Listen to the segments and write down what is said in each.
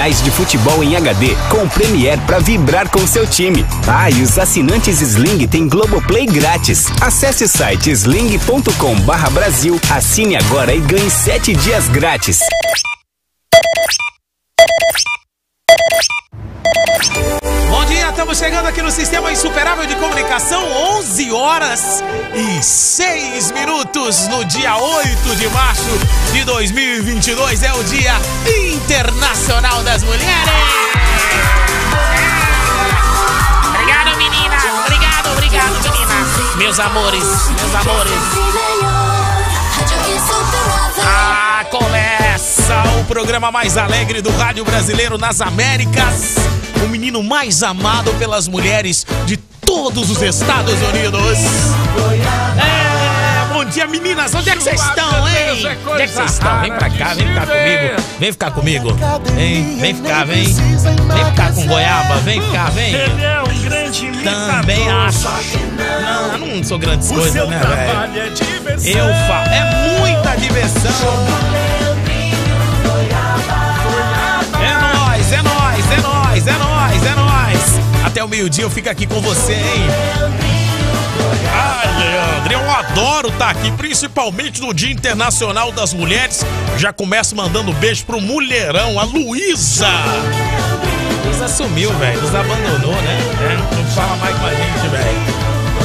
finais de futebol em HD com o Premiere pra vibrar com seu time. Ah, e os assinantes Sling têm Globoplay grátis. Acesse o site sling.com/Brasil, assine agora e ganhe 7 dias grátis. Bom dia, estamos chegando aqui no Sistema Insuperável de Comunicação, 11 horas e 6 minutos no dia 8 de março de 2022. É o Dia Internacional das Mulheres. Obrigado, meninas. Obrigado, meninas. Meus amores. Começa o programa mais alegre do rádio brasileiro nas Américas. O menino mais amado pelas mulheres de todos os Estados Unidos. Bom dia, meninas. Onde é que vocês estão, hein? Onde é que vocês estão? Vem pra cá, vem ficar comigo. Vem ficar comigo. Vem ficar com goiaba. Vem ficar, vem. Ele é um grande imitador. Também acho. Não sou grandes coisas, né, velho? É muita diversão. É nóis. Até o meio-dia eu fico aqui com você, hein? Ai, Leandro, eu adoro estar aqui, principalmente no Dia Internacional das Mulheres. Já começo mandando beijo pro mulherão, a Luísa. Luísa sumiu, velho, nos abandonou, né? Não fala mais com a gente, velho.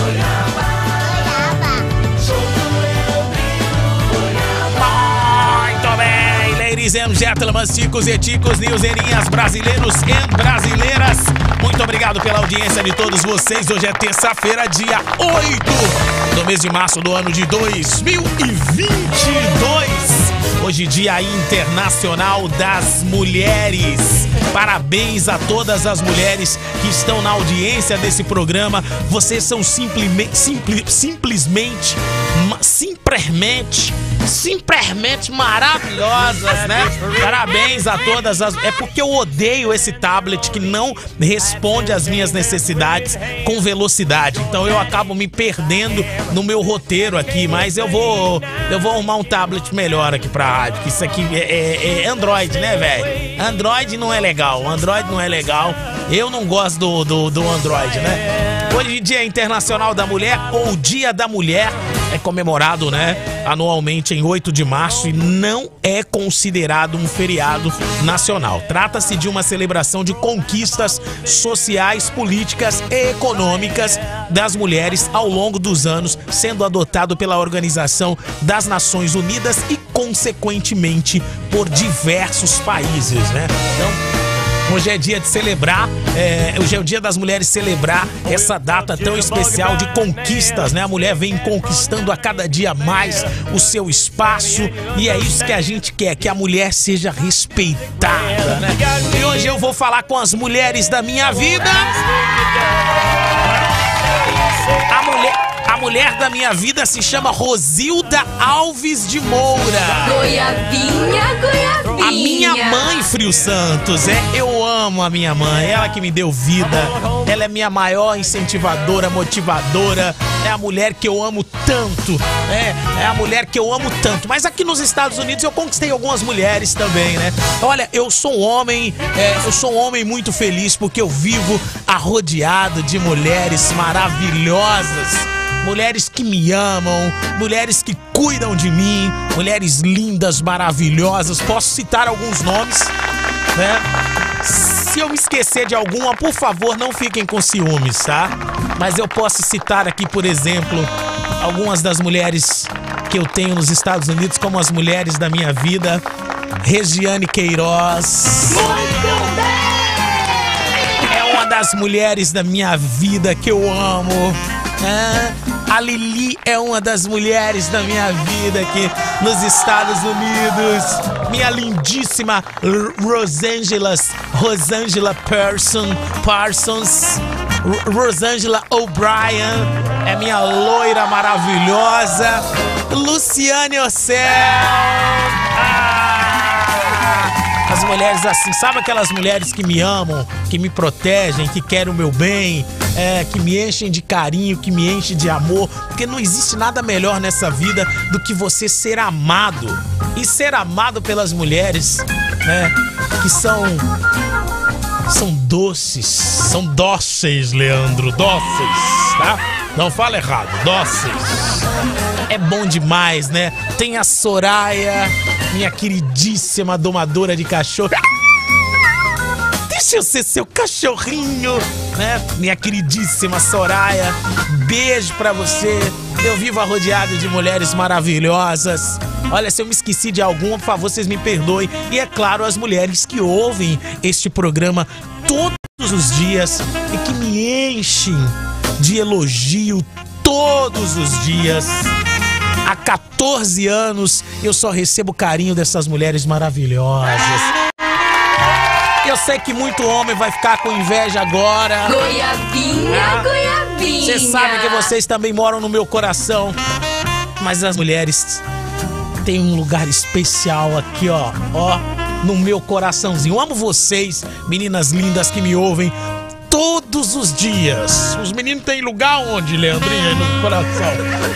Ladies and gentlemen, chicos e ticos, newserinhas, brasileiros e brasileiras, muito obrigado pela audiência de todos vocês. Hoje é terça-feira, dia 8 do mês de março do ano de 2022. Hoje, Dia Internacional das Mulheres. Parabéns a todas as mulheres que estão na audiência desse programa. Vocês são simplesmente maravilhosas, né? Parabéns a todas as... É porque eu odeio esse tablet que não responde às minhas necessidades com velocidade. Então eu acabo me perdendo no meu roteiro aqui. Mas eu vou arrumar um tablet melhor aqui pra rádio. Que isso aqui é Android, né, velho? Android não é legal. Eu não gosto do Android, né? Hoje, Dia Internacional da Mulher, ou Dia da Mulher, é comemorado, né, anualmente em 8 de março e não é considerado um feriado nacional. Trata-se de uma celebração de conquistas sociais, políticas e econômicas das mulheres ao longo dos anos, sendo adotado pela Organização das Nações Unidas e, consequentemente, por diversos países, né? Então, hoje é dia de celebrar, hoje é o dia das mulheres celebrar essa data tão especial de conquistas, né? A mulher vem conquistando a cada dia mais o seu espaço e é isso que a gente quer, que a mulher seja respeitada, né? E hoje eu vou falar com as mulheres da minha vida. A mulher da minha vida se chama Rosilda Alves de Moura. Goiabinha. A minha mãe, Frio Santos, eu amo a minha mãe, ela que me deu vida, ela é minha maior incentivadora, motivadora, é a mulher que eu amo tanto, é a mulher que eu amo tanto. Mas aqui nos Estados Unidos eu conquistei algumas mulheres também, né? Olha, eu sou um homem muito feliz porque eu vivo arrodeado de mulheres maravilhosas. Mulheres que me amam, mulheres que cuidam de mim, mulheres lindas, maravilhosas. Posso citar alguns nomes, né? Se eu me esquecer de alguma, por favor, não fiquem com ciúmes, tá? Mas eu posso citar aqui, por exemplo, algumas das mulheres que eu tenho nos Estados Unidos, como as mulheres da minha vida. Regiane Queiroz é uma das mulheres da minha vida que eu amo. A Lili é uma das mulheres da minha vida aqui nos Estados Unidos. Minha lindíssima Rosangela Parsons, Rosangela O'Brien é minha loira maravilhosa. Luciane Ocel. As mulheres assim, sabe aquelas mulheres que me amam, que me protegem, que querem o meu bem, que me enchem de carinho, que me enchem de amor, porque não existe nada melhor nessa vida do que você ser amado. E ser amado pelas mulheres, né, que são doces, são dóceis, Leandro, dóceis, tá? Não fala errado, dóceis. É bom demais, né? Tem a Soraya, minha queridíssima domadora de cachorro. Deixa eu ser seu cachorrinho, né? Minha queridíssima Soraya, beijo pra você. Eu vivo rodeado de mulheres maravilhosas. Olha, se eu me esqueci de alguma, por favor, vocês me perdoem. E é claro, as mulheres que ouvem este programa todos os dias e que me enchem de elogio todos os dias. Há 14 anos eu só recebo carinho dessas mulheres maravilhosas. Eu sei que muito homem vai ficar com inveja agora. Goiabinha, goiabinha. Vocês sabem que vocês também moram no meu coração. Mas as mulheres têm um lugar especial aqui, ó, no meu coraçãozinho. Eu amo vocês, meninas lindas que me ouvem todos os dias. Os meninos têm lugar onde, Leandrinho, no coração?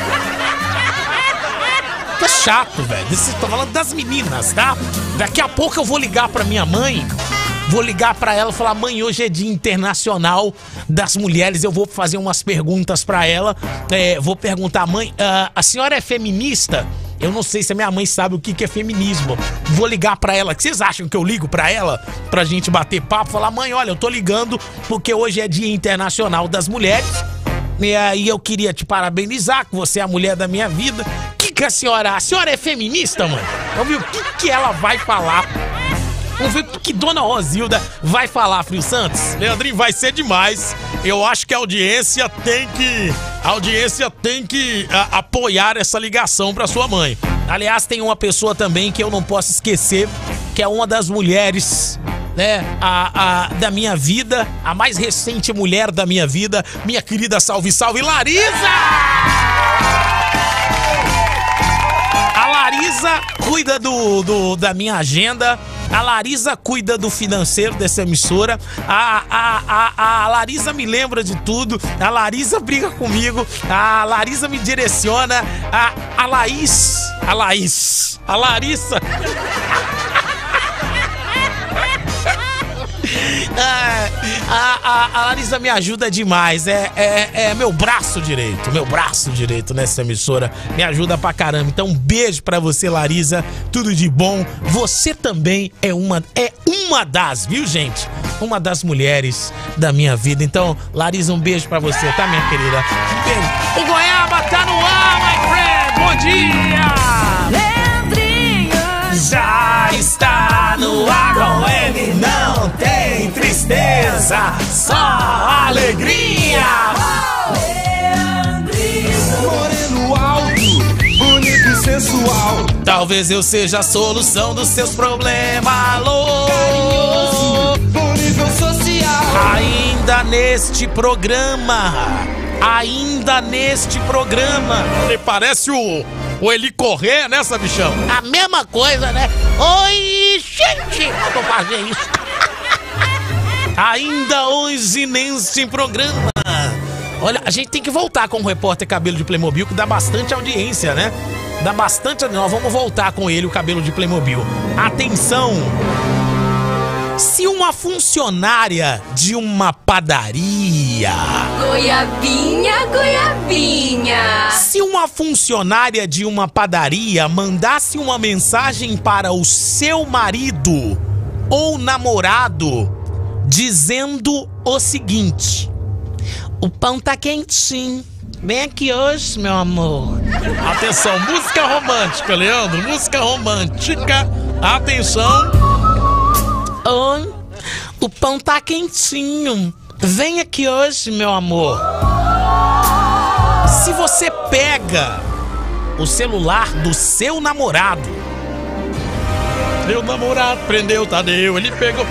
Tá chato, velho. Tô falando das meninas, tá? Daqui a pouco eu vou ligar pra minha mãe. Vou ligar pra ela e falar: mãe, hoje é Dia Internacional das Mulheres. Eu vou fazer umas perguntas pra ela. Vou perguntar: mãe, a senhora é feminista? Eu não sei se a minha mãe sabe o que é feminismo. Vou ligar pra ela. O que vocês acham que eu ligo pra ela? Pra gente bater papo? Falar: mãe, olha, eu tô ligando porque hoje é Dia Internacional das Mulheres. E aí eu queria te parabenizar, que você é a mulher da minha vida. Que a senhora é feminista, mãe? Vamos ver o que ela vai falar. Vamos ver o que Dona Rosilda vai falar, Frio Santos. Leandrinho, vai ser demais. Eu acho que a audiência tem que apoiar essa ligação pra sua mãe. Aliás, tem uma pessoa também que eu não posso esquecer, que é uma das mulheres, né, da minha vida, a mais recente mulher da minha vida, minha querida salve, Larisa! A Larisa cuida da minha agenda. A Larisa cuida do financeiro dessa emissora. A Larisa me lembra de tudo. A Larisa briga comigo. A Larisa me direciona. A Larissa. A Larisa me ajuda demais. É meu braço direito nessa emissora. Me ajuda pra caramba. Então, um beijo pra você, Larisa. Tudo de bom. Você também é uma das, viu, gente? Uma das mulheres da minha vida. Então, Larisa, um beijo pra você, tá, minha querida? Um beijo. O Goiaba tá no ar, my friend. Bom dia! Leandrinho já está no ar com ele. Não tem tristeza, só alegria. Moreno alto, bonito e sensual. Talvez eu seja a solução dos seus problemas. Alô, Bom nível social. ainda neste programa. Ele parece o Eli Corrêa, né, Sabichão? A mesma coisa, né? Oi, gente, eu vou fazer isso. Ainda hoje neste programa. Olha, a gente tem que voltar com o repórter Cabelo de Playmobil, que dá bastante audiência, né? Dá bastante. Nós vamos voltar com ele, o Cabelo de Playmobil. Atenção! Se uma funcionária de uma padaria... Goiabinha, goiabinha. Se uma funcionária de uma padaria mandasse uma mensagem para o seu marido ou namorado dizendo o seguinte: o pão tá quentinho, vem aqui hoje, meu amor. Atenção, música romântica, Leandro, música romântica. Atenção. Oi, o pão tá quentinho, vem aqui hoje, meu amor. Se você pega o celular do seu namorado, meu namorado prendeu o Tadeu, ele pegou...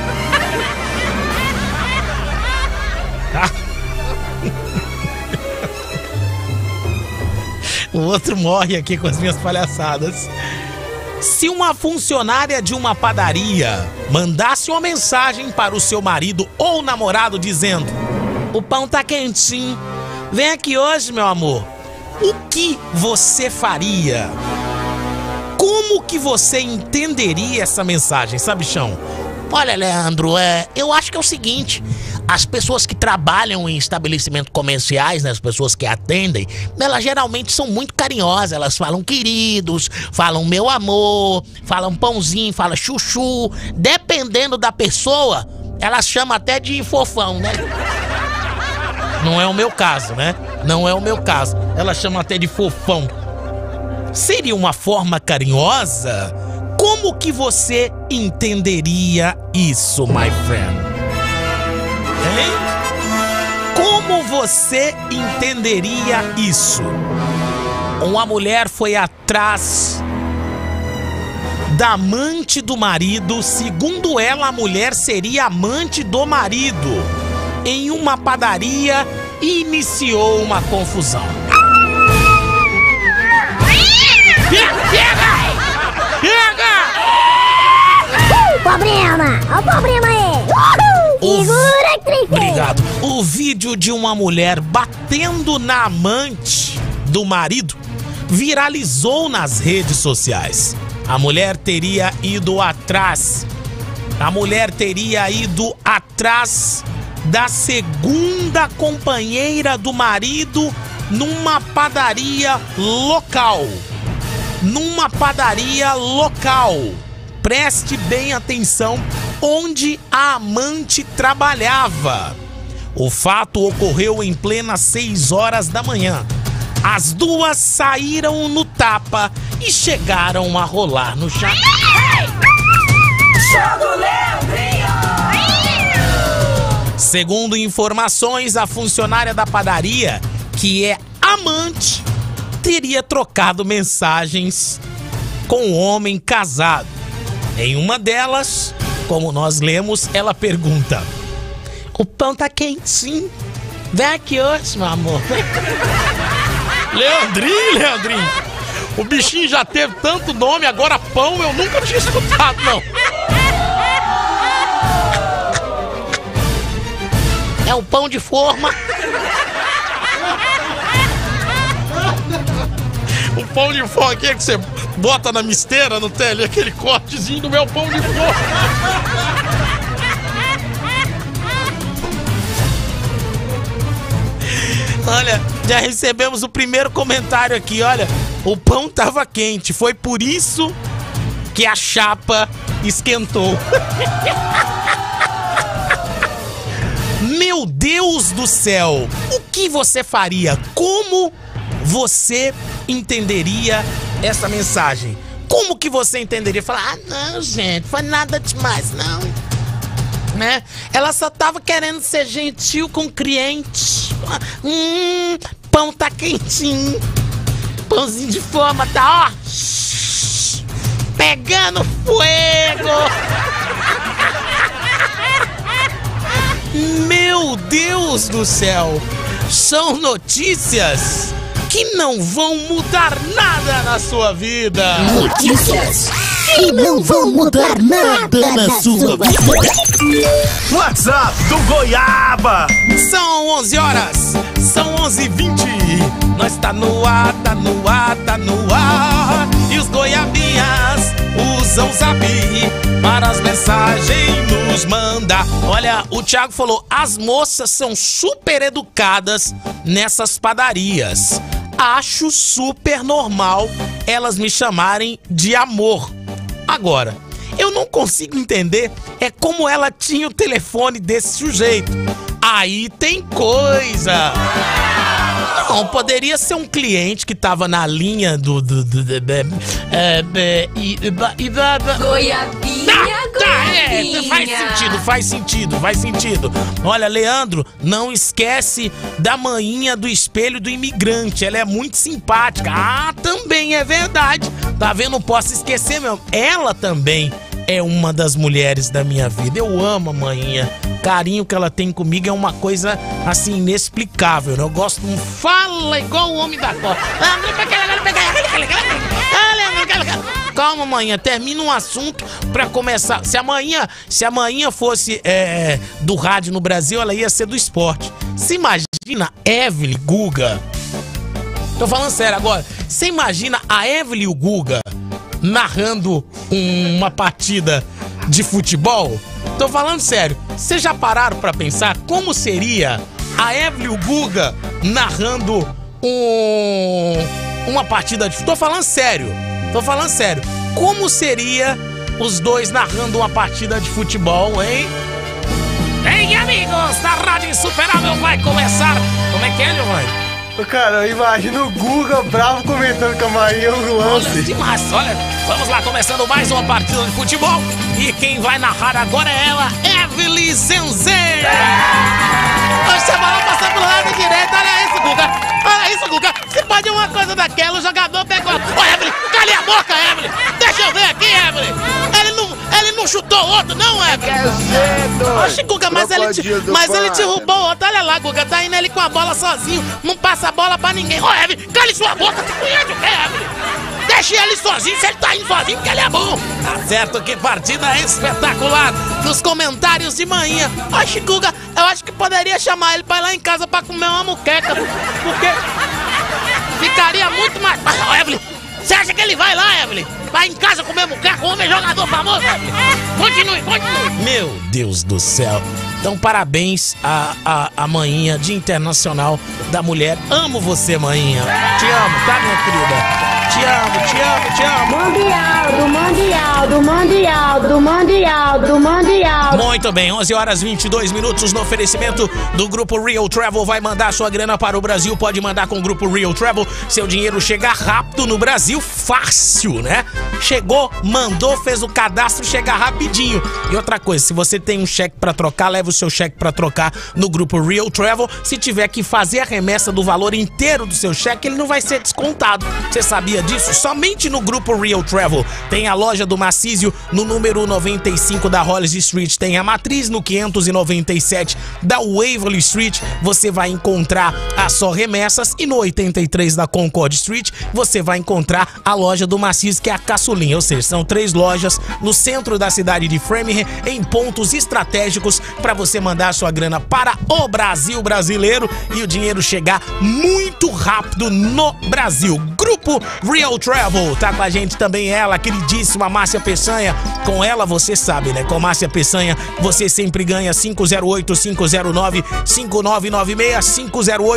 O outro morre aqui com as minhas palhaçadas. Se uma funcionária de uma padaria mandasse uma mensagem para o seu marido ou namorado dizendo: O pão tá quentinho. Vem aqui hoje, meu amor. O que você faria? Como que você entenderia essa mensagem, sabichão? Olha, Leandro, eu acho que é o seguinte: as pessoas que trabalham em estabelecimentos comerciais, né, as pessoas que atendem, elas geralmente são muito carinhosas. Elas falam queridos, falam meu amor, falam pãozinho, falam chuchu. Dependendo da pessoa, elas chamam até de fofão, né? Não é o meu caso, né? Não é o meu caso. Ela chama até de fofão. Seria uma forma carinhosa? Como que você entenderia isso, my friend? Hein? Como você entenderia isso? Uma mulher foi atrás da amante do marido. Segundo ela, a mulher seria amante do marido. Em uma padaria, iniciou uma confusão. Pega! Problema! Olha o problema aí! Segura, Trifei! Obrigado. O vídeo de uma mulher batendo na amante do marido viralizou nas redes sociais. A mulher teria ido atrás. Da segunda companheira do marido numa padaria local. Preste bem atenção onde a amante trabalhava. O fato ocorreu em plena 6 horas da manhã. As duas saíram no tapa e chegaram a rolar no chão. Segundo informações, a funcionária da padaria, que é amante, teria trocado mensagens com um homem casado. Em uma delas, como nós lemos, ela pergunta: o pão tá quentinho? Vem aqui hoje, meu amor. Leandrinho, o bichinho já teve tanto nome, agora pão eu nunca tinha escutado, não. É o pão de forma. O pão de forma aqui é que você bota na misteira, não tem ali aquele cortezinho do meu pão de forma. Olha, já recebemos o primeiro comentário aqui, olha. O pão tava quente, foi por isso que a chapa esquentou. Meu Deus do céu, o que você faria? Como você entenderia essa mensagem? Como que você entenderia? Falar, não, gente, foi nada demais, não. Né? Ela só tava querendo ser gentil com o cliente. Pão tá quentinho. Pãozinho de forma tá, ó, pegando fogo. Meu Deus do céu. São notícias que não vão mudar nada na sua vida. Notícias que não vão mudar nada na sua vida. WhatsApp do Goiaba. São 11 horas, são 11h20. Nós tá no ar, tá no ar, tá no ar. E os goiabinhas usam o zap para as mensagens nos mandar. Olha, o Thiago falou, as moças são super educadas nessas padarias. Acho super normal elas me chamarem de amor. Agora, eu não consigo entender como ela tinha o telefone desse sujeito. Aí tem coisa. Não, poderia ser um cliente que tava na linha do Goiabinha. Faz sentido. Olha, Leandro, não esquece da manhinha do espelho do imigrante. Ela é muito simpática. Ah, também é verdade. Tá vendo? Não posso esquecer, meu. Ela também é uma das mulheres da minha vida. Eu amo a Mainha. Carinho que ela tem comigo é uma coisa, assim, inexplicável, né? Eu gosto de um fala igual o homem da Copa. Calma, Mainha, termina um assunto pra começar. Se a Mainha fosse do rádio no Brasil, ela ia ser do esporte. Você imagina Evelyn Guga? Tô falando sério agora. Você imagina a Evelyn e o Guga narrando uma partida de futebol? Tô falando sério. Vocês já pararam pra pensar como seria a Evelyn e o Guga narrando uma partida de futebol? Tô falando sério. Como seria os dois narrando uma partida de futebol, hein? Ei, amigos, da Rádio Insuperável vai começar. Como é que é, Giovanni? Cara, eu imagino o Guga bravo comentando com a Maria o lance. Olha, demais, olha. Vamos lá, começando mais uma partida de futebol. E quem vai narrar agora é ela, Evelyn Zenzé. Oxe, a bola passou pro lado direito. Olha isso, Guga. Se pode uma coisa daquela, o jogador pegou. Ô, Evelyn, cale a boca, Evelyn. Deixa eu ver aqui, Evelyn. Ele não chutou outro, não, Evelyn. Oxe, Guga, mas ele derrubou outro. Olha lá, Guga, tá indo ele com a bola sozinho. Não passa a bola pra ninguém. Ô, Evelyn, cale sua boca. Você conhece o que, Evelyn? Deixe ele sozinho, se ele tá indo sozinho, porque ele é bom. Tá certo, que partida espetacular. Nos comentários de manhã. Oxe, Guga, eu acho que poderia chamar ele pra ir lá em casa pra comer uma muqueca. Porque ficaria muito mais... Ô, Evelyn, você acha que ele vai lá, Evelyn? Vai em casa comer muqueca, o homem jogador famoso, Evelyn? Continue. Meu Deus do céu. Então, parabéns à Mainha, Dia Internacional da Mulher. Amo você, Mainha. Te amo, tá, minha querida? Te amo. Mundial. Muito bem, 11 horas 22 minutos no oferecimento do Grupo Real Travel. Vai mandar sua grana para o Brasil, pode mandar com o Grupo Real Travel. Seu dinheiro chega rápido no Brasil, fácil, né? Chegou, mandou, fez o cadastro, chega rapidinho. E outra coisa, se você tem um cheque para trocar, leva o seu cheque para trocar no Grupo Real Travel. Se tiver que fazer a remessa do valor inteiro do seu cheque, ele não vai ser descontado. Você sabia disso? Somente no Grupo Real Travel. Tem a loja do Macísio no número 95 da Hollis Street. Tem a matriz no 597 da Waverly Street. Você vai encontrar a Só Remessas. E no 83 da Concord Street, você vai encontrar a loja do Macísio, que é a Caçulinha. Ou seja, são 3 lojas no centro da cidade de Framingham, em pontos estratégicos para você mandar sua grana para o Brasil brasileiro e o dinheiro chegar muito rápido no Brasil. Grupo Real Travel, tá com a gente também ela, queridíssima Márcia Peçanha. Com ela você sabe, né? Com Márcia Peçanha você sempre ganha 508-509-5996,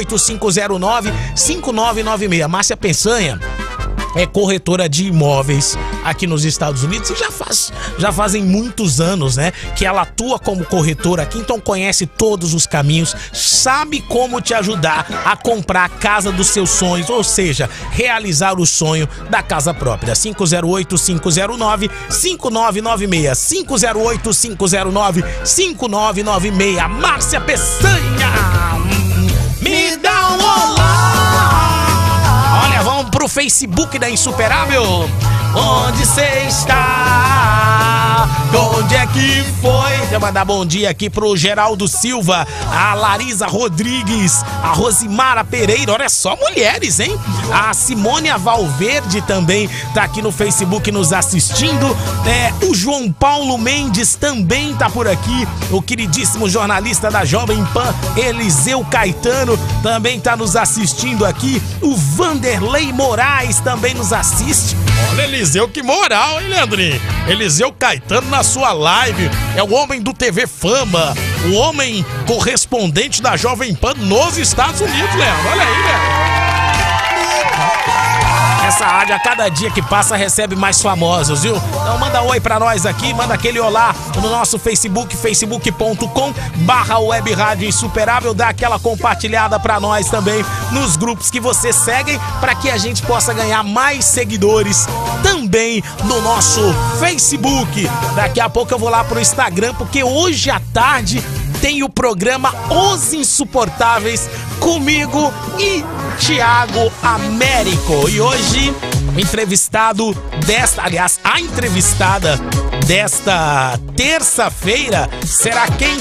508-509-5996. Márcia Peçanha é corretora de imóveis aqui nos Estados Unidos e já fazem muitos anos, né, que ela atua como corretora aqui, então conhece todos os caminhos, sabe como te ajudar a comprar a casa dos seus sonhos, ou seja, realizar o sonho da casa própria. 508-509-5996, 508-509-5996. Márcia Peçanha, me dá um olá. Olha, vamos pro Facebook da Insuperável. Onde você está? Onde é que foi? Deixa eu mandar bom dia aqui pro Geraldo Silva, a Larisa Rodrigues, a Rosimara Pereira. Olha só, mulheres, hein? A Simônia Valverde também tá aqui no Facebook nos assistindo. O João Paulo Mendes também tá por aqui. O queridíssimo jornalista da Jovem Pan, Eliseu Caetano, também tá nos assistindo aqui. O Vanderlei Moraes também nos assiste. Olha, Eliseu, que moral, hein, Leandrinho? Eliseu Caetano na sua live. É o homem do TV Fama, o homem correspondente da Jovem Pan nos Estados Unidos, Leandro. Olha aí, Leandro. Essa rádio, a cada dia que passa, recebe mais famosos, viu? Então manda oi pra nós aqui, manda aquele olá no nosso Facebook, facebook.com/Web Rádio Insuperável. Dá aquela compartilhada pra nós também nos grupos que você segue, pra que a gente possa ganhar mais seguidores também no nosso Facebook. Daqui a pouco eu vou lá pro Instagram, porque hoje à tarde tem o programa Os Insuportáveis comigo e Thiago Américo. E hoje O entrevistado desta, aliás, a entrevistada desta terça-feira será quem?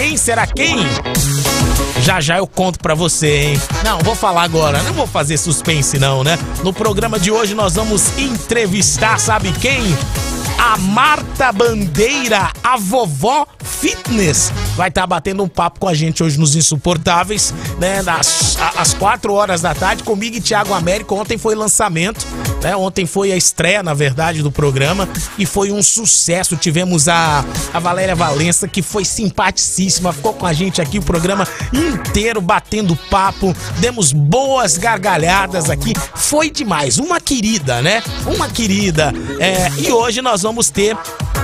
Já eu conto pra você, hein? Não, vou falar agora, não vou fazer suspense não, né? No programa de hoje nós vamos entrevistar, sabe quem? A Marta Bandeira, a vovó fitness, vai estar batendo um papo com a gente hoje nos Insuportáveis, né? Às 4 horas da tarde, comigo e Thiago Américo. Ontem foi lançamento, né? Ontem foi a estreia, na verdade, do programa e foi um sucesso. Tivemos a Valéria Valença, que foi simpaticíssima, ficou com a gente aqui o programa inteiro batendo papo, demos boas gargalhadas aqui, foi demais, uma querida, né? Uma querida. E hoje nós vamos ter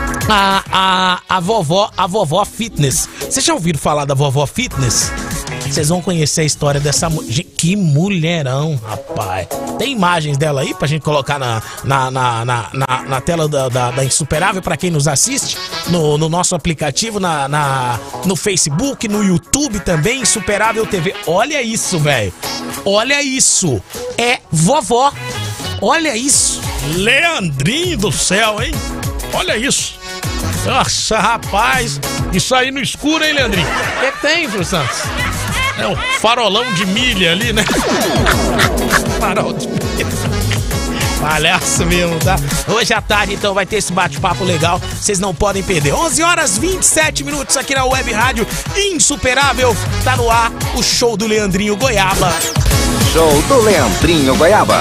a vovó fitness. Vocês já ouviram falar da vovó fitness? Vocês vão conhecer a história dessa mulher. Que mulherão, rapaz. Tem imagens dela aí pra gente colocar na tela da Insuperável pra quem nos assiste no nosso aplicativo, no Facebook, no YouTube também, Insuperável TV. Olha isso, velho. Olha isso. É vovó. Olha isso. Leandrinho do céu, hein? Olha isso. Nossa, rapaz. Isso aí no escuro, hein, Leandrinho? O que tem, Fru Santos? É um farolão de milha ali, né? Farol de milha. Palhaço mesmo, tá? Hoje à tarde, então, vai ter esse bate-papo legal. Vocês não podem perder. 11 horas 27 minutos aqui na Web Rádio Insuperável. Tá no ar o show do Leandrinho Goiaba. Show do Leandrinho Goiaba.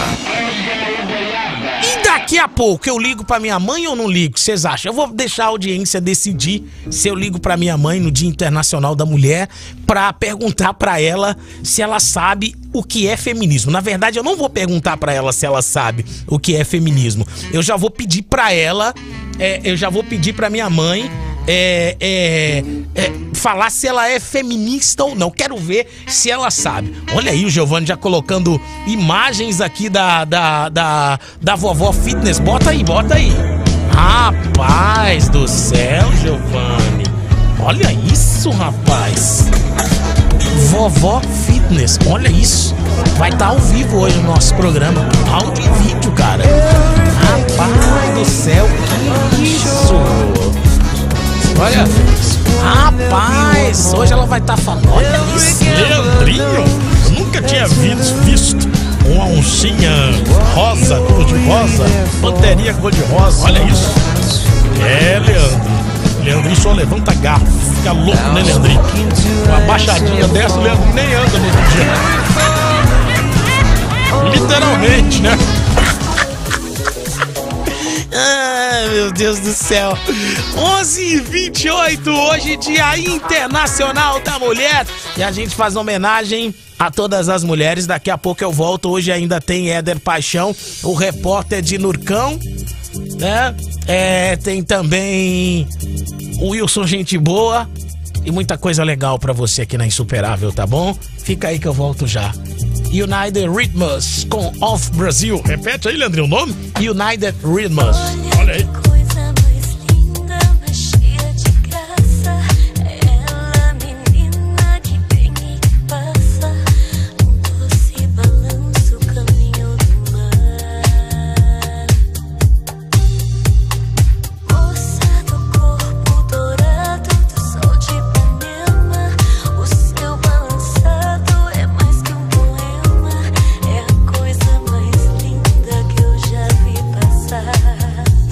Daqui a pouco eu ligo pra minha mãe ou não ligo? Vocês acham? Eu vou deixar a audiência decidir se eu ligo pra minha mãe no Dia Internacional da Mulher pra perguntar pra ela se ela sabe o que é feminismo. Na verdade, eu não vou perguntar pra ela se ela sabe o que é feminismo. Eu já vou pedir pra ela, eu já vou pedir pra minha mãe falar se ela é feminista ou não. Quero ver se ela sabe. Olha aí o Giovanni já colocando imagens aqui da vovó fitness. Bota aí. Rapaz do céu, Giovanni. Olha isso, rapaz. Vovó fitness, olha isso. Vai estar ao vivo hoje no nosso programa. Áudio e vídeo, cara. Rapaz do céu, que isso? Olha, rapaz, hoje ela vai estar falando. Olha isso, Leandrinho. Eu nunca tinha visto uma oncinha rosa, cor de rosa, bateria cor de rosa. Olha isso. Leandro. Leandrinho só levanta garfo. Fica louco, né, Leandrinho? Uma baixadinha dessa, o Leandrinho nem anda no outro dia. Literalmente, né? Ai, meu Deus do céu. 11h28, hoje Dia Internacional da Mulher. E a gente faz homenagem a todas as mulheres. Daqui a pouco eu volto. Hoje ainda tem Éder Paixão, o repórter de Nurcão, né? Tem também o Wilson Gente Boa e muita coisa legal pra você aqui na Insuperável, tá bom? Fica aí que eu volto já. United Rhythms com Off Brasil. Repete aí, Leandrinho, o nome? United Rhythms. Olha aí. É a coisa mais linda que eu já vi passar.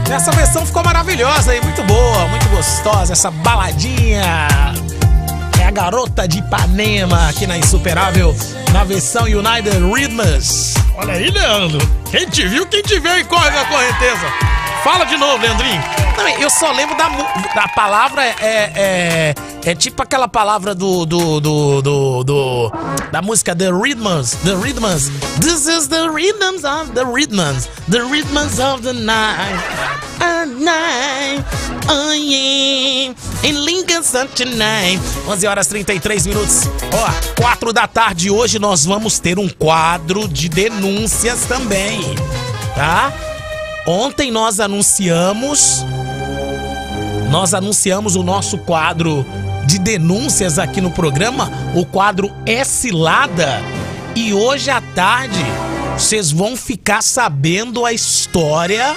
Essa versão ficou maravilhosa aí, muito boa, muito gostosa, essa baladinha. É a Garota de Ipanema aqui na Insuperável, na versão United Rhythms. Olha aí, Leandro. Quem te viu, quem te vê e corre na correnteza. Fala de novo, Leandrinho. Não, eu só lembro da palavra, é tipo aquela palavra da música The Rhythms. This is the rhythms of the rhythms. The rhythms of the night. Oh yeah. In Lincoln tonight. 11h33. Ó, 4 da tarde hoje nós vamos ter um quadro de denúncias também, tá? Ontem nós anunciamos o nosso quadro de denúncias aqui no programa, o quadro É Cilada. E hoje à tarde vocês vão ficar sabendo a história.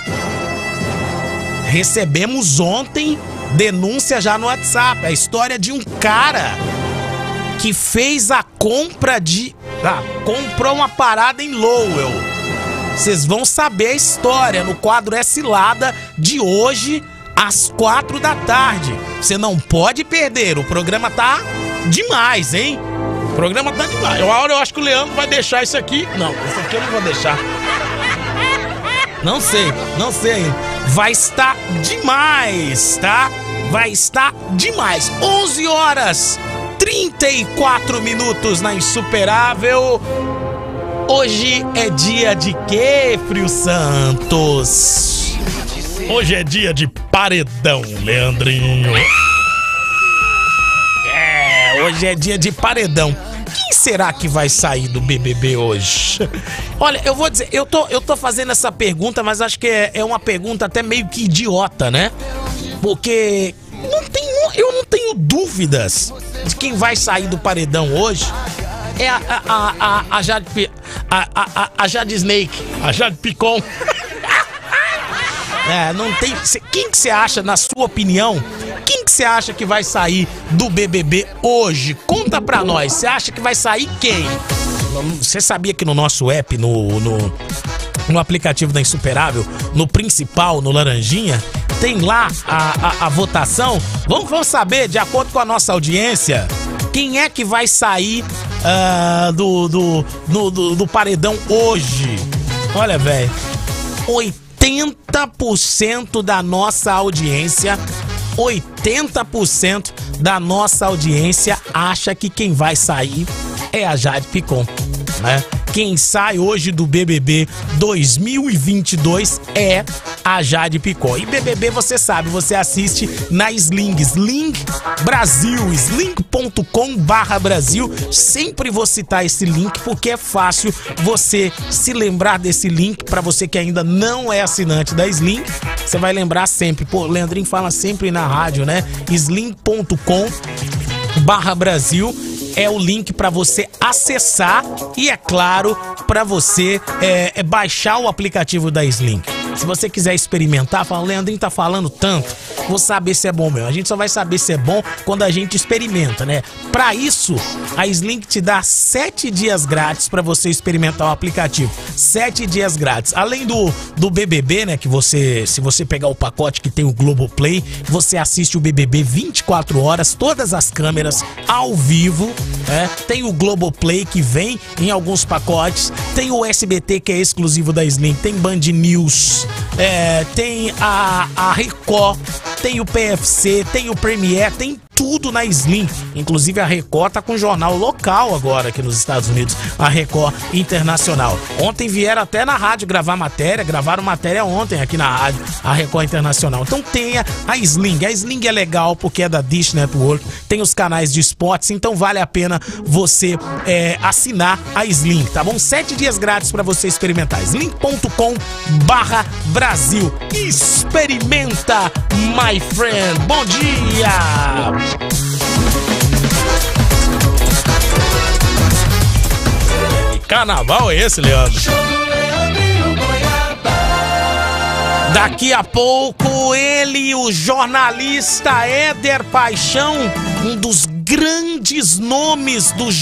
Recebemos ontem denúncia já no WhatsApp, a história de um cara que fez a compra comprou uma parada em Lowell. Vocês vão saber a história no quadro É Cilada de hoje às 4 da tarde. Você não pode perder, o programa tá demais, hein? O programa tá demais. Eu acho que o Leandro vai deixar isso aqui. Não, isso aqui eu não vou deixar. Não sei. Vai estar demais, tá? Vai estar demais. 11h34 na Insuperável. Hoje é dia de quê, Frio Santos? Hoje é dia de paredão, Leandrinho. Hoje é dia de paredão. Quem será que vai sair do BBB hoje? Olha, eu vou dizer, eu tô fazendo essa pergunta, mas acho que é uma pergunta até meio que idiota, né? Porque eu não tenho dúvidas de quem vai sair do paredão hoje. É a Jade Snake, a Jade Picon. Não tem. Quem que você acha, na sua opinião, quem que você acha que vai sair do BBB hoje? Conta pra nós. Você acha que vai sair quem? Você sabia que no nosso app, no aplicativo da Insuperável, no principal, no Laranjinha, tem lá a votação? Vamos saber, de acordo com a nossa audiência, quem é que vai sair do paredão hoje? Olha, velho, 80% da nossa audiência, 80% da nossa audiência acha que quem vai sair é a Jade Picon, né? Quem sai hoje do BBB 2022 é a Jade Picon. E BBB, você sabe, você assiste na Sling Brasil, sling.com/Brasil. Sempre vou citar esse link porque é fácil você se lembrar desse link. Para você que ainda não é assinante da Sling, você vai lembrar sempre. Pô, Leandrinho fala sempre na rádio, né? sling.com/Brasil. É o link para você acessar e, é claro, para você baixar o aplicativo da Sling. Se você quiser experimentar, fala, o Leandrinho tá falando tanto, vou saber se é bom mesmo. A gente só vai saber se é bom quando a gente experimenta, né? Para isso, a Sling te dá 7 dias grátis para você experimentar o aplicativo. 7 dias grátis. Além do BBB, né? Que se você pegar o pacote que tem o Globoplay, você assiste o BBB 24 horas, todas as câmeras ao vivo. Tem o Globoplay que vem em alguns pacotes, tem o SBT que é exclusivo da Sling, tem Band News, tem a Record, tem o PFC, tem o Premiere, tem tudo na Sling. Inclusive a Record tá com um jornal local agora aqui nos Estados Unidos, a Record Internacional. Ontem vieram até na rádio gravaram matéria ontem aqui na rádio, a Record Internacional. Então tenha a Sling. A Sling é legal porque é da Dish Network, tem os canais de esportes, então vale a pena você assinar a Sling, tá bom? 7 dias grátis para você experimentar. Sling.com/Brasil. Experimenta, my friend. Bom dia! Que carnaval é esse, Leandro? Daqui a pouco ele, o jornalista Éder Paixão, um dos grandes nomes do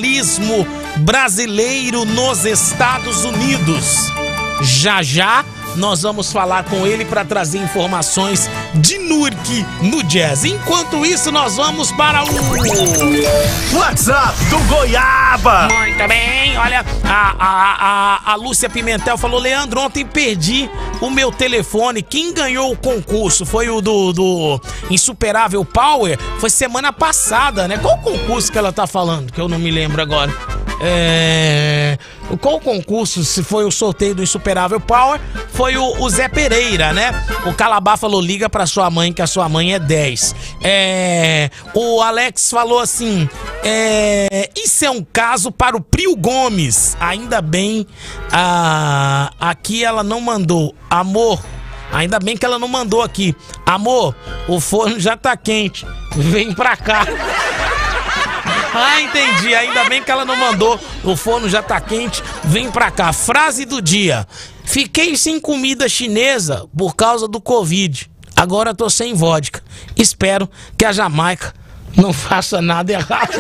jornalismo brasileiro nos Estados Unidos. Já nós vamos falar com ele para trazer informações de Nurk no jazz. Enquanto isso, nós vamos para o WhatsApp do Goiaba. Muito bem, olha, a Lúcia Pimentel falou: Leandro, ontem perdi o meu telefone. Quem ganhou o concurso foi o do Insuperável Power? Foi semana passada, né? Qual concurso que ela tá falando? Que eu não me lembro agora. Qual concurso? Se foi o sorteio do Insuperável Power, foi o Zé Pereira, né? O Calabá falou: liga pra sua mãe, que a sua mãe é 10. O Alex falou assim: isso é um caso para o Prio Gomes. Ainda bem, aqui ela não mandou. Amor, ainda bem que ela não mandou aqui. Amor, o forno já tá quente, vem pra cá. Ah, entendi. Ainda bem que ela não mandou. O forno já tá quente, vem pra cá. Frase do dia: fiquei sem comida chinesa por causa do Covid. Agora tô sem vodka. Espero que a Jamaica não faça nada errado.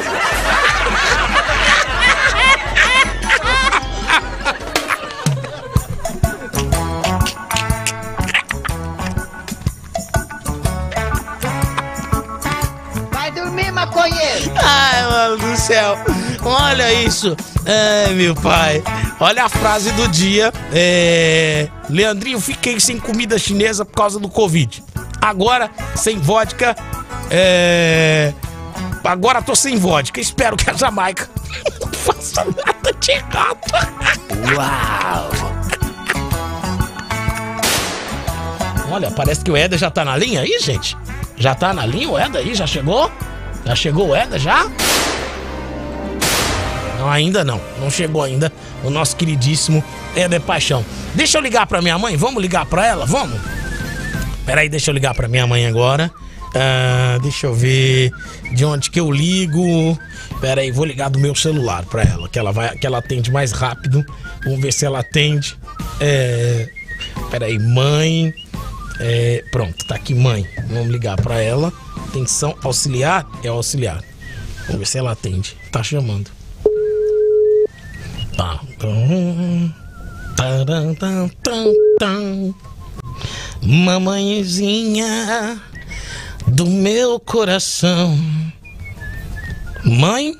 Ai, mano do céu. Olha isso. Ai, meu pai. Olha a frase do dia. Leandrinho, fiquei sem comida chinesa por causa do Covid. Agora, sem vodka. Agora tô sem vodka. Espero que a Jamaica não faça nada de errado. Uau. Olha, parece que o Éder já tá na linha aí, gente. Já tá na linha o Éder aí? Já chegou? Já chegou o Éder, já? Não, ainda não. Não chegou ainda o nosso queridíssimo Éder Paixão. Deixa eu ligar pra minha mãe. Vamos ligar pra ela? Vamos? Peraí, deixa eu ligar pra minha mãe agora. Deixa eu ver de onde que eu ligo. Peraí, vou ligar do meu celular pra ela, que ela atende mais rápido. Vamos ver se ela atende. Peraí, mãe. Pronto, tá aqui, mãe. Vamos ligar pra ela. Atenção, auxiliar? É o auxiliar. Vamos ver se ela atende. Tá chamando. Tá. Mamãezinha do meu coração. Mãe?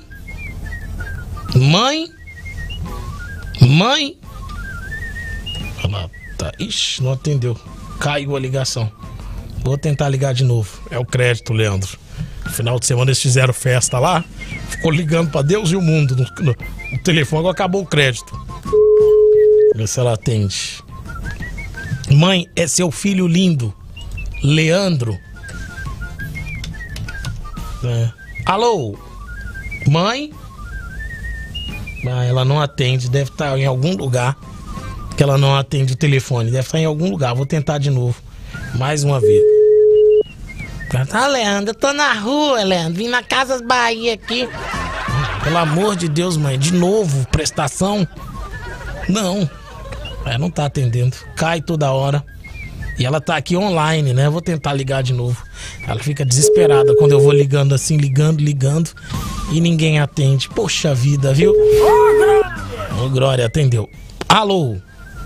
Mãe? Mãe? Ela tá... Ixi, não atendeu. Caiu a ligação. Vou tentar ligar de novo. É o crédito, Leandro. No final de semana eles fizeram festa lá. Ficou ligando pra Deus e o mundo no telefone. Agora acabou o crédito. Vê se ela atende. Mãe, é seu filho lindo, Leandro. Alô? Mãe? Ela não atende. Deve estar em algum lugar que ela não atende o telefone. Deve estar em algum lugar. Vou tentar de novo. Mais uma vez. Tá, Leandro, eu tô na rua, Leandro. Vim na Casas Bahia aqui. Pelo amor de Deus, mãe. De novo, prestação? Não. Não tá atendendo. Cai toda hora. E ela tá aqui online, né? Vou tentar ligar de novo. Ela fica desesperada quando eu vou ligando assim, ligando. E ninguém atende. Poxa vida, viu? Ô, Glória, atendeu. Alô?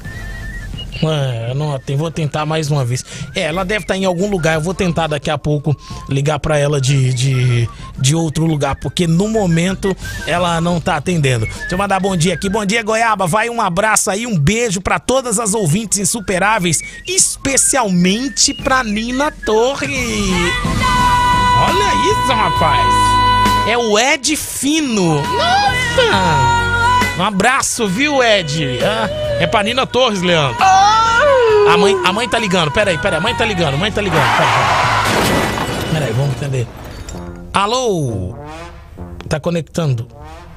Não atendo. Vou tentar mais uma vez. Ela deve estar em algum lugar. Eu vou tentar daqui a pouco ligar pra ela de outro lugar, porque no momento ela não tá atendendo. Deixa eu mandar bom dia aqui. Bom dia, Goiaba. Vai um abraço aí, um beijo pra todas as ouvintes insuperáveis, especialmente pra Nina Torres. Olha isso, rapaz. É o Ed Fino. Nossa! Um abraço, viu, Ed? É pra Nina Torres, Leandro. A mãe tá ligando. Peraí, a mãe tá ligando. Peraí, vamos entender. Alô? Tá conectando.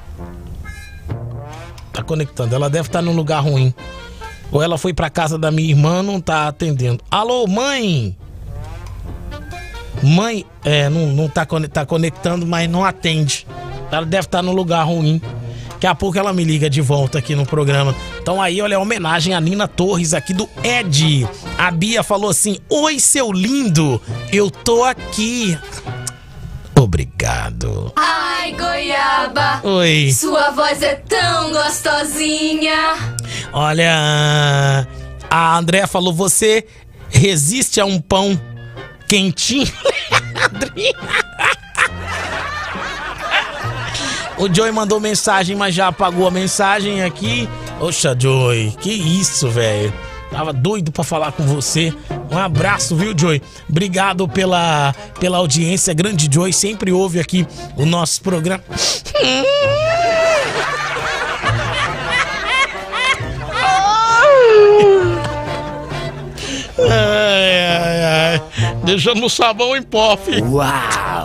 Ela deve estar num lugar ruim. Ou ela foi pra casa da minha irmã, não tá atendendo. Alô, mãe? Mãe, não tá conectando, mas não atende. Ela deve estar num lugar ruim. Daqui a pouco ela me liga de volta aqui no programa. Então aí, olha, a homenagem a Nina Torres aqui do Ed. A Bia falou assim: oi, seu lindo, eu tô aqui. Obrigado. Ai, Goiaba. Oi. Sua voz é tão gostosinha. Olha, A Andréa falou, você resiste a um pão quentinho? O Joey mandou mensagem, mas já apagou a mensagem aqui. Oxa, Joey, que isso, velho. Tava doido pra falar com você. Um abraço, viu, Joey? Obrigado pela audiência. Grande Joey sempre ouve aqui o nosso programa. Ai. Deixando o sabão em pó, filho. Uau!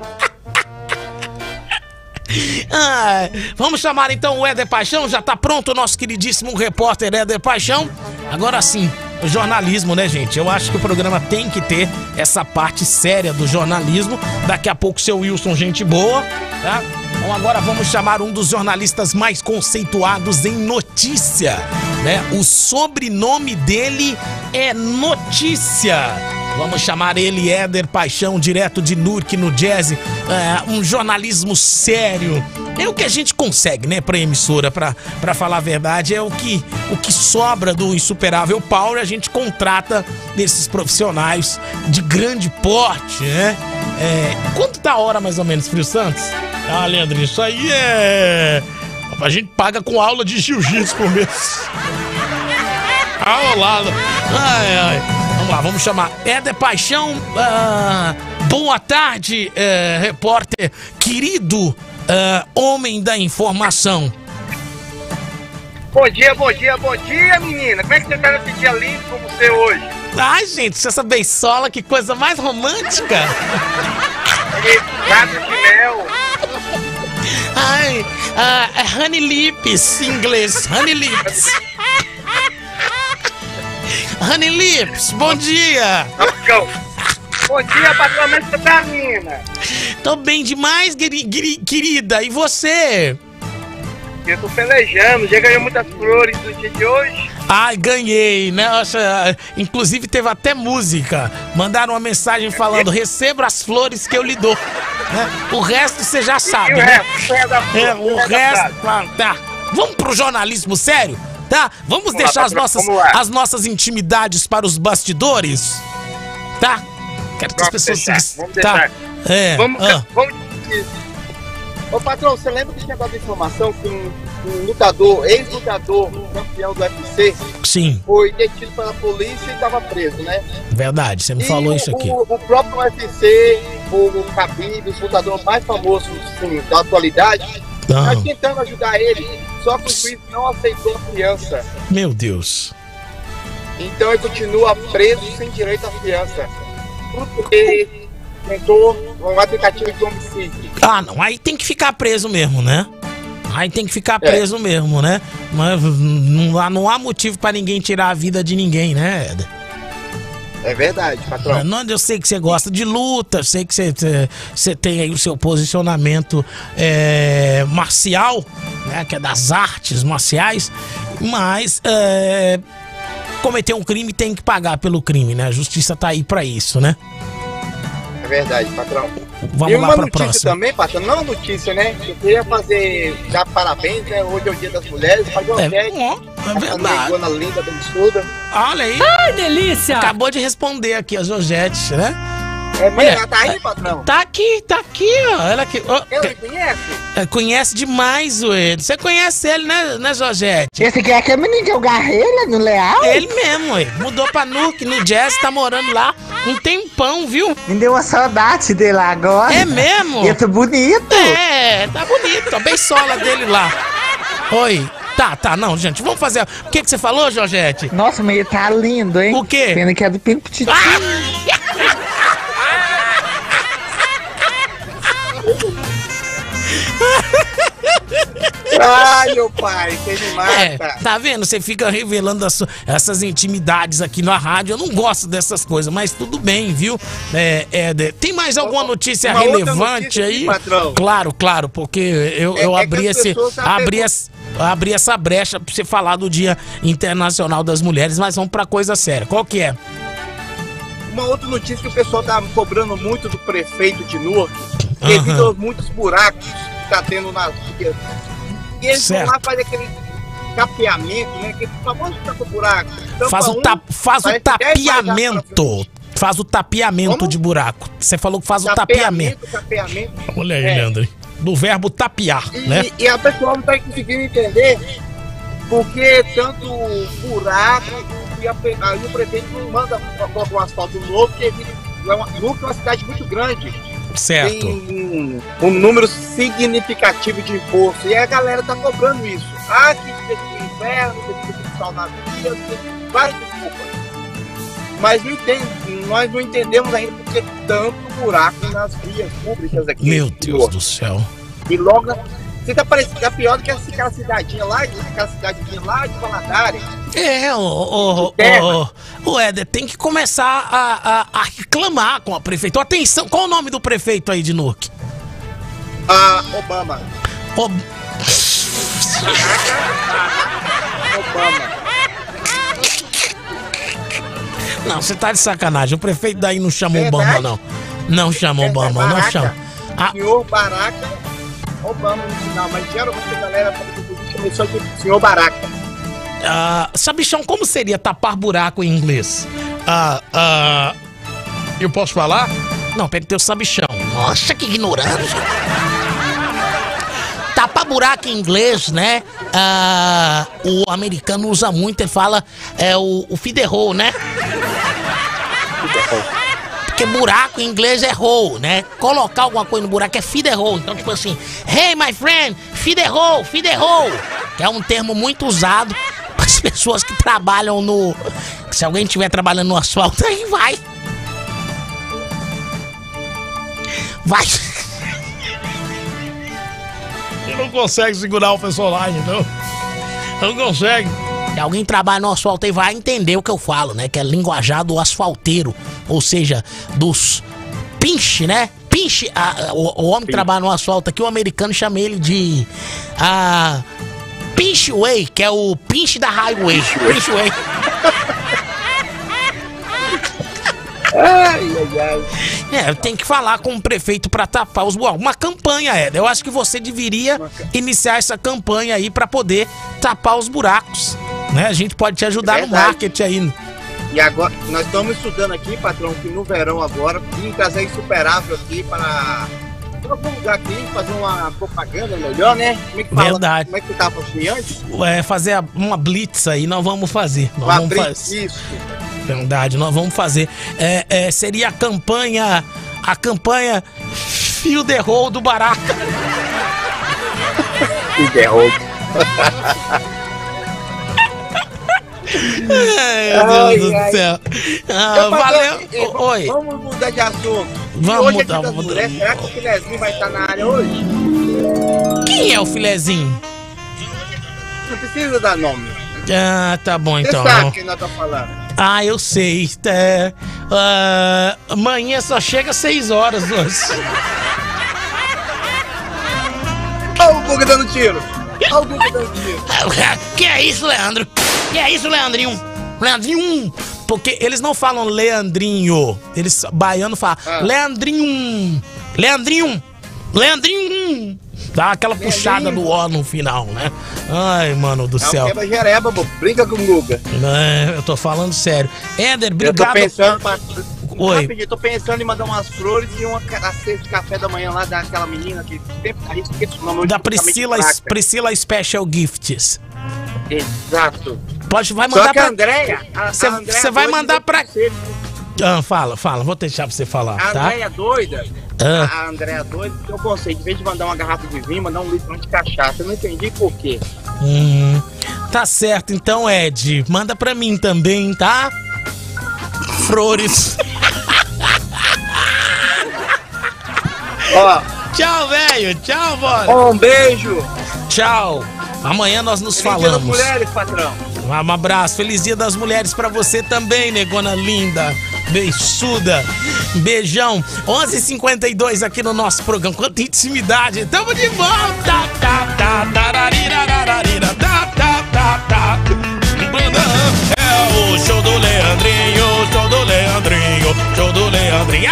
Vamos chamar então o Éder Paixão. Já tá pronto o nosso queridíssimo repórter Éder Paixão. Agora sim, o jornalismo, né, gente? Eu acho que o programa tem que ter essa parte séria do jornalismo. Daqui a pouco, seu Wilson, gente boa, tá? Então agora vamos chamar um dos jornalistas mais conceituados em notícia, né? O sobrenome dele é Notícia. Vamos chamar ele, Éder Paixão, direto de Newark, no Jazz. Um jornalismo sério. É o que a gente consegue, né, pra emissora, pra falar a verdade. É o que sobra do Insuperável Power. A gente contrata desses profissionais de grande porte, né? Quanto tá a hora, mais ou menos, Frio Santos? Ah, Leandro, isso aí a gente paga com aula de jiu-jitsu por mês. Aulada. Ai. Vamos lá, vamos chamar Éder Paixão. Boa tarde, repórter querido, homem da informação. Bom dia, menina. Como é que você tá nesse dia lindo como você hoje? Ai, gente, essa beisola, que coisa mais romântica. Gato de mel. Ai, honey lips, em inglês, honey lips. Honey Lips, bom dia! Bom dia, patrão, como é que você tá, menina? Tô bem demais, querida, e você? Eu tô pelejando, já ganhei muitas flores no dia de hoje. Ai, ganhei, né? Inclusive teve até música. Mandaram uma mensagem falando, receba as flores que eu lhe dou. Né? O resto você já sabe, né? O resto, tá. Vamos pro jornalismo sério? Tá? Vamos deixar as nossas intimidades para os bastidores? Tá? Quero que as pessoas... Vamos tá. Vamos. Ô, patrão, você lembra desse negócio de informação que um lutador, ex-lutador, campeão do UFC, sim, foi detido pela polícia e estava preso, né? Verdade, você me falou isso aqui. O próprio UFC, o Khabib, o lutador mais famoso, assim, da atualidade, tá tentando ajudar ele, só que o juiz não aceitou a fiança. Meu Deus. Então ele continua preso sem direito à fiança. Porque ele tentou uma tentativa de homicídio. Ah, não, aí tem que ficar preso mesmo, né? Aí tem que ficar preso mesmo, né? Mas não há motivo pra ninguém tirar a vida de ninguém, né, Éder? É verdade, patrão. Eu sei que você gosta de luta, sei que você tem aí o seu posicionamento marcial, né, que é das artes marciais, mas cometer um crime tem que pagar pelo crime, né? A justiça tá aí pra isso, né? É verdade, patrão. Vamos lá pra próxima. E uma notícia também, patrão, não notícia, né? Eu queria dar parabéns, né? Hoje é o Dia das Mulheres, pra Georgette. É verdade. Uma linda, abençoada. Olha aí. Ai, delícia! Acabou de responder aqui a Georgette, né? Mas ela tá aí, patrão? Tá aqui, ó. Ela aqui. Ela me conhece? Conhece demais o Ed. Você conhece ele, né, Georgette? Esse aqui é aquele menino que eu garrei no Leal? Ele mesmo, ué. Mudou pra Newark, no Jazz, tá morando lá um tempão, viu? Me deu uma saudade dele agora. É mesmo? Ele tá bonito. Tá bonito. A beisola dele lá. Oi. Tá, não, gente, vamos fazer. O que você falou, Georgette? Nossa, mas ele tá lindo, hein? O quê? Pena que é do Pinto Titi. Ai, meu pai, você me mata. Tá vendo? Você fica revelando essas intimidades aqui na rádio. Eu não gosto dessas coisas, mas tudo bem, viu? Tem mais alguma notícia relevante notícia aí? Aqui, patrão. Claro, porque eu abri essa brecha pra você falar do Dia Internacional das Mulheres, mas vamos pra coisa séria. Qual que é? Uma outra notícia que o pessoal tá cobrando muito do prefeito de Newark, devido a muitos buracos que tá tendo na via. E eles vão lá fazer capeamento, né? Que famoso tapa-buraco. Faz o tapeamento. Faz o tapeamento de buraco. Você falou que faz o tapeamento. Tapeamento. Olha aí, Leandro. Do verbo tapear, né? E a pessoa não tá conseguindo entender porque tanto buraco e o prefeito não manda colocar um asfalto novo, porque Lucro é uma cidade muito grande. Certo. Tem um número significativo de imposto. E a galera tá cobrando isso. Ah, que precisa do inverno, precisa do sal na via, várias desculpas. Mas nós não entendemos ainda porque tanto buraco nas vias públicas aqui. Meu Deus do céu. E logo, você tá parecendo tá pior do que aquela cidadezinha lá de Valadares. O Éder tem que começar a reclamar com a prefeitura. Atenção, qual o nome do prefeito aí de Nuuk? Obama. Não, você tá de sacanagem. O prefeito daí não chamou Obama, não. Não chamou Obama, não chama. Senhor Barack Obama no final, mas geralmente a galera começou de senhor Barack. Sabichão, como seria tapar buraco em inglês? Eu posso falar? Não, perguntei o Sabichão. Nossa, que ignorância. Tapar buraco em inglês, né? O americano usa muito, ele fala o feed the hole, né? Porque buraco em inglês é hole, né? Colocar alguma coisa no buraco é feed the hole. Então, tipo assim, hey, my friend, feed the hole, feed the hole. Que é um termo muito usado para as pessoas que trabalham no... Se alguém estiver trabalhando no asfalto, aí vai. Vai. Ele não consegue segurar o personagem, não. Não consegue. Se alguém trabalha no asfalto aí vai entender o que eu falo, né? Que é linguajar do asfalteiro. Ou seja, dos pinche, né? Pinche. O homem que trabalha no asfalto aqui, o americano chama ele de... pinche way, que é o pinche da highway. Pinche way. Eu tenho que falar com o prefeito pra tapar os buracos. Uma campanha, Ed. Eu acho que você deveria iniciar essa campanha aí pra poder tapar os buracos, né? A gente pode te ajudar no marketing aí. E agora, nós estamos estudando aqui, patrão, que no verão agora, vim trazer Insuperável aqui para algum lugar aqui, fazer uma propaganda melhor, né? Como é que fala? Verdade. Como é que tava assim antes? Fazer uma blitz aí, nós vamos fazer. Isso. Verdade, nós vamos fazer. Seria a campanha Fio the Hole do Baraca. Fio the Hole. Ai, meu Deus do céu. Valeu. Oi. Vamos mudar de assunto. Vamos mudar. Será que o Filezinho vai estar na área hoje? Quem é o Filezinho? Não precisa dar nome. Tá bom então. Você sabe quem nós estamos falando. Eu sei. Amanhã só chega às 6 horas hoje. Olha o Guga dando tiro. Olha o Guga dando tiro. Que é isso, Leandro? Que é isso, Leandrinho? Leandrinho. Porque eles não falam Leandrinho. Eles, baiano, falam Leandrinho. Leandrinho. Leandrinho. Dá aquela puxada no O no final, né? Ai, mano do céu. Quebra jereba, brinca com o Guga. Eu tô falando sério. Éder, obrigado. Eu tô pensando, Oi. Rapidinho, tô pensando em mandar umas flores e uma cesta de café da manhã lá daquela menina que sempre a gente esquece o nome. Da Priscila Special Gifts. Exato. Vai mandar. Só que a Andréia. Você vai mandar pra. Fala, vou deixar pra você falar. A tá? Andréia doida. A Andréia doida, eu conceito, em vez de mandar uma garrafa de vinho, mandar um litrão de cachaça. Eu não entendi por quê. Tá certo, então, Ed. Manda pra mim também, tá? Flores. Tchau, velho. Tchau, bora. Um beijo. Tchau. Amanhã nós nos falamos. Feliz Dia das Mulheres, patrão. Um abraço. Feliz Dia das Mulheres pra você também, negona linda. Beiçuda. Beijão. 11h52 aqui no nosso programa. Quanta intimidade. Tamo de volta. É o show do Leandrinho, show do Leandrinho, show do Leandrinho.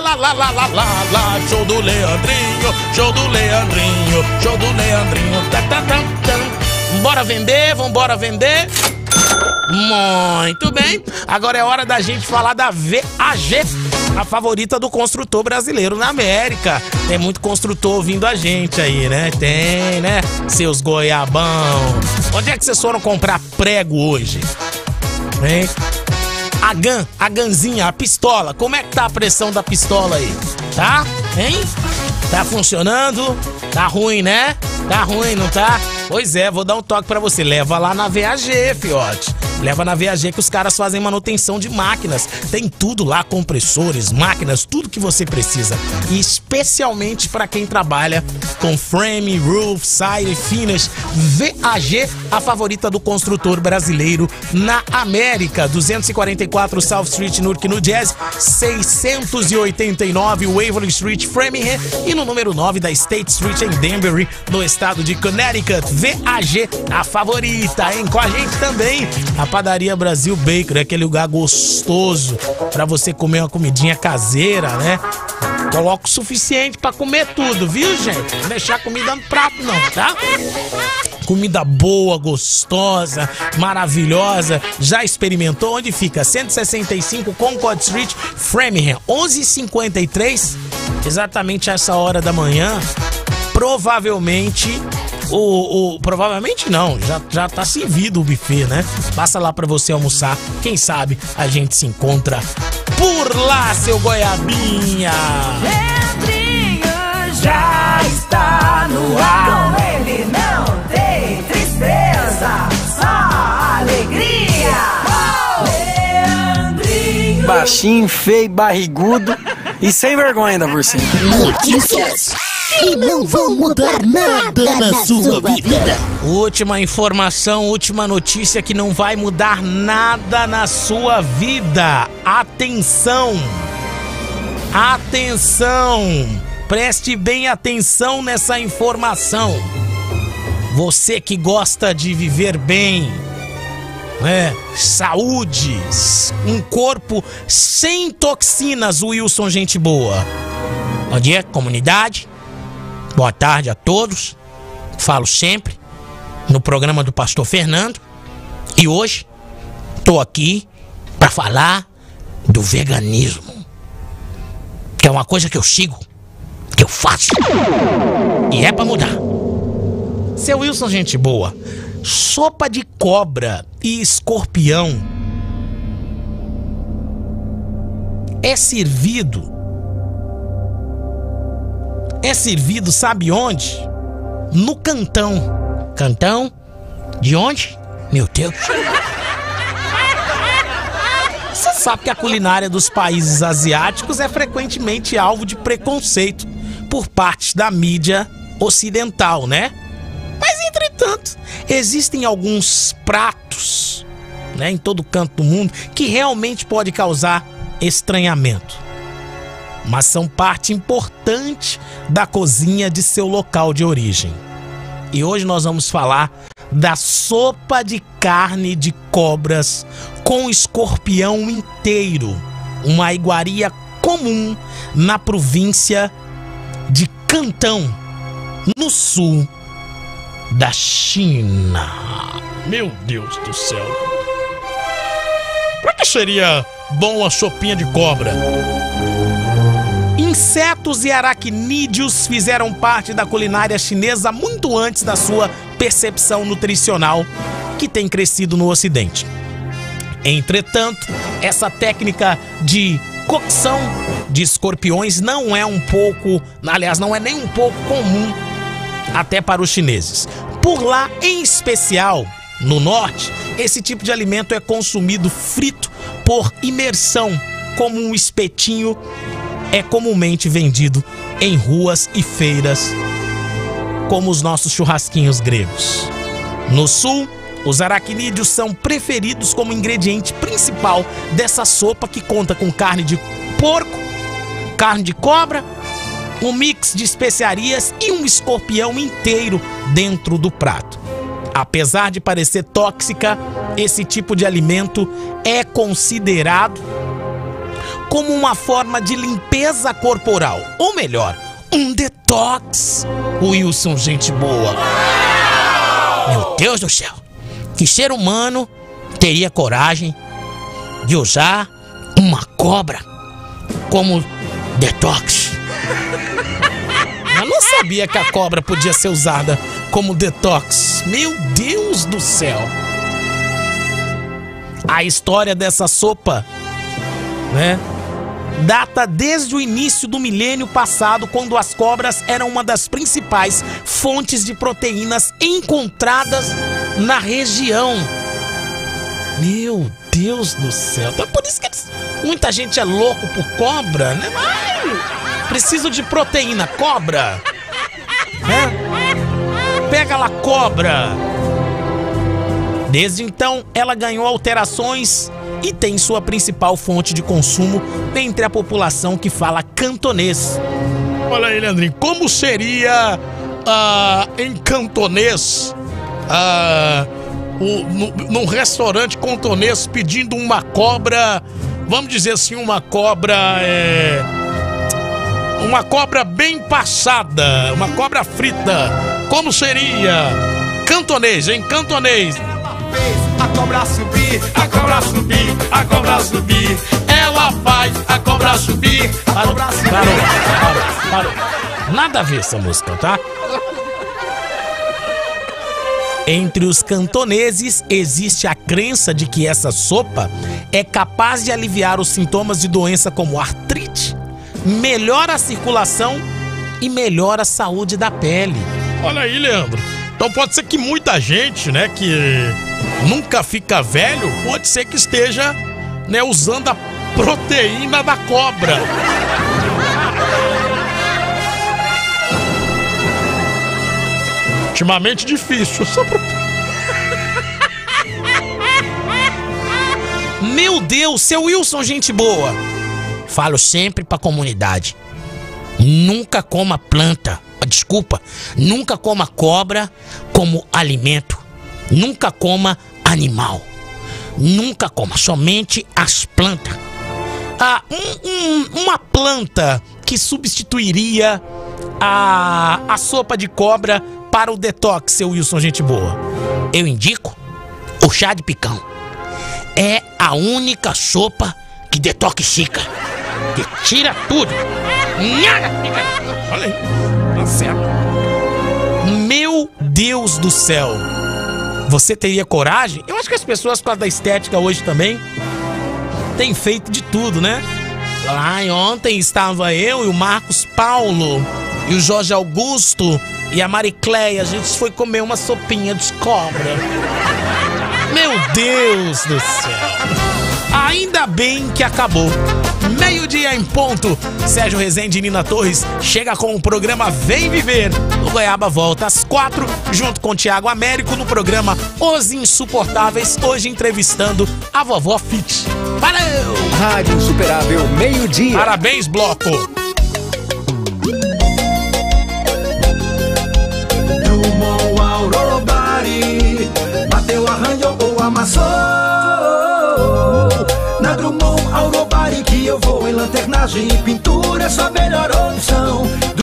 Show do Leandrinho, show do Leandrinho, show do Leandrinho. Vambora vender, vambora vender. Muito bem. Agora é hora da gente falar da VAG, a favorita do construtor brasileiro na América. Tem muito construtor ouvindo a gente aí, né? Tem, né? Seus goiabão. Onde é que vocês foram comprar prego hoje? Hein? A ganzinha, a pistola. Como é que tá a pressão da pistola aí? Tá? Hein? Tá funcionando? Tá ruim, né? Tá ruim, não tá? Pois é, vou dar um toque pra você. Leva lá na VAG, fiote. Leva na VAG que os caras fazem manutenção de máquinas. Tem tudo lá, compressores, máquinas, tudo que você precisa. E especialmente para quem trabalha com frame, roof, side, finish. VAG, a favorita do construtor brasileiro na América. 244 South Street, Newark, New Jersey. 689 Waverly Street, Framingham. E no número 9 da State Street, em Danbury, no estado de Connecticut. VAG, a favorita, hein? Com a gente também a Padaria Brasil Bakery, aquele lugar gostoso pra você comer uma comidinha caseira, né? Coloca o suficiente pra comer tudo, viu, gente? Não deixar comida no prato não, tá? Comida boa, gostosa, maravilhosa. Já experimentou? Onde fica? 165 Concord Street, Framingham. 11h53, exatamente essa hora da manhã. Provavelmente... provavelmente não, já tá servido o buffet, né? Passa lá pra você almoçar, quem sabe a gente se encontra por lá, seu goiabinha. Leandrinho já está no ar. Com ele não tem tristeza, só alegria. Leandrinho. Baixinho, feio, barrigudo e sem vergonha ainda por cima. Notícias que não vão mudar nada na sua vida. Última informação, última notícia que não vai mudar nada na sua vida. Atenção! Atenção! Preste bem atenção nessa informação. Você que gosta de viver bem, né? Saúde, um corpo sem toxinas, Wilson, gente boa. Bom dia, comunidade. Boa tarde a todos. Falo sempre no programa do Pastor Fernando. E hoje tô aqui para falar do veganismo, que é uma coisa que eu sigo, que eu faço, e é para mudar. Seu Wilson, gente boa, sopa de cobra e escorpião é servido, sabe onde? No Cantão. Cantão? De onde? Meu Deus. Você sabe que a culinária dos países asiáticos é frequentemente alvo de preconceito por parte da mídia ocidental, né? Mas, entretanto, existem alguns pratos, né, em todo canto do mundo que realmente pode causar estranhamento, mas são parte importante da cozinha de seu local de origem. E hoje nós vamos falar da sopa de carne de cobras com escorpião inteiro, uma iguaria comum na província de Cantão, no sul da China. Meu Deus do céu. Pra que seria bom a sopinha de cobra? Insetos e aracnídeos fizeram parte da culinária chinesa muito antes da sua percepção nutricional, que tem crescido no Ocidente. Entretanto, essa técnica de cocção de escorpiões não é nem um pouco comum até para os chineses. Por lá, em especial no norte, esse tipo de alimento é consumido frito por imersão, como um espetinho. É comumente vendido em ruas e feiras, como os nossos churrasquinhos gregos. No sul, os aracnídeos são preferidos como ingrediente principal dessa sopa, que conta com carne de porco, carne de cobra, um mix de especiarias e um escorpião inteiro dentro do prato. Apesar de parecer tóxica, esse tipo de alimento é considerado como uma forma de limpeza corporal, ou melhor, um detox. Wilson, gente boa. Meu Deus do céu. Que ser humano teria coragem de usar uma cobra como detox? Eu não sabia que a cobra podia ser usada como detox. Meu Deus do céu. A história dessa sopa, né, data desde o início do milênio passado, quando as cobras eram uma das principais fontes de proteínas encontradas na região. Meu Deus do céu. Então é por isso que muita gente é louco por cobra, né? Ai, preciso de proteína. Cobra. Pega lá, cobra. Desde então, ela ganhou alterações e tem sua principal fonte de consumo entre a população que fala cantonês. Olha aí, Leandrinho, como seria em cantonês num restaurante cantonês pedindo uma cobra, vamos dizer assim, uma cobra bem passada, uma cobra frita. Como seria? Cantonês, em cantonês. A cobra subir, a cobra subir, a cobra subir. Ela faz a cobra subir, a cobra subir. Parou. Nada a ver essa música, tá? Entre os cantoneses existe a crença de que essa sopa é capaz de aliviar os sintomas de doença como artrite, melhora a circulação e melhora a saúde da pele. Olha aí, Leandro. Então pode ser que muita gente, né, que nunca fica velho, pode ser que esteja, né, usando a proteína da cobra. Ultimamente difícil. Meu Deus, seu Wilson, gente boa. Falo sempre pra comunidade: nunca coma planta. Desculpa, nunca coma cobra como alimento. Nunca coma animal. Nunca coma, somente as plantas. Uma planta que substituiria a sopa de cobra para o detox, seu Wilson, gente boa. Eu indico o chá de picão. É a única sopa que detoxifica, que tira tudo. Olha aí, tá certo. Meu Deus do céu. Você teria coragem? Eu acho que as pessoas, por causa da estética hoje também, têm feito de tudo, né? Ontem estava eu e o Marcos Paulo e o Jorge Augusto e a Maricleia. A gente foi comer uma sopinha de cobra. Meu Deus do céu. Ainda bem que acabou. Meio-dia em ponto. Sérgio Rezende e Nina Torres chega com o programa Vem Viver. O Goiaba volta às 4, junto com o Thiago Américo, no programa Os Insuportáveis, hoje entrevistando a vovó Fit. Valeu! Rádio Insuperável, meio-dia. Parabéns, bloco! Drummond Aurobari, bateu, arranhou ou amassou. Na Drummond Aurobari que eu vou em lanternagem e pintura, é só